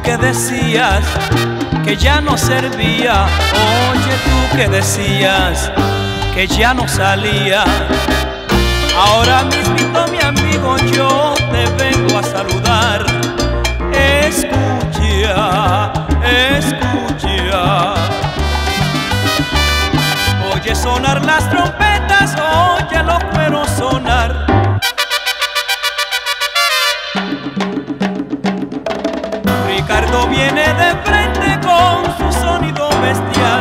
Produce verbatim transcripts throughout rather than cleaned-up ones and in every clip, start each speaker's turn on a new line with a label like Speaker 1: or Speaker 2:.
Speaker 1: que decías que ya no servía, oye tú que decías que ya no salía. Ahora mismito, mi amigo, yo te vengo a saludar. Escucha, escucha. Oye sonar las trompetas, oye los cueros sonar. Ricardo viene de frente con su sonido bestial.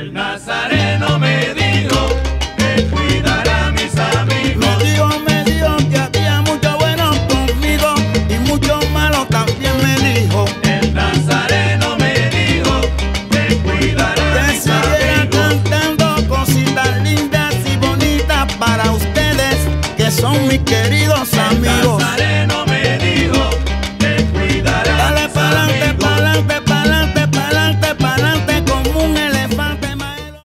Speaker 2: El nazareno me dijo que cuidara a mis amigos.
Speaker 3: Me dijo, me dijo que había mucho bueno conmigo y mucho malo también me dijo.
Speaker 2: El nazareno me dijo que cuidara a
Speaker 3: Que
Speaker 2: mis
Speaker 3: siguiera
Speaker 2: amigos.
Speaker 3: cantando cositas lindas y bonitas para ustedes, que son mis queridos
Speaker 2: El
Speaker 3: amigos.
Speaker 2: nazareno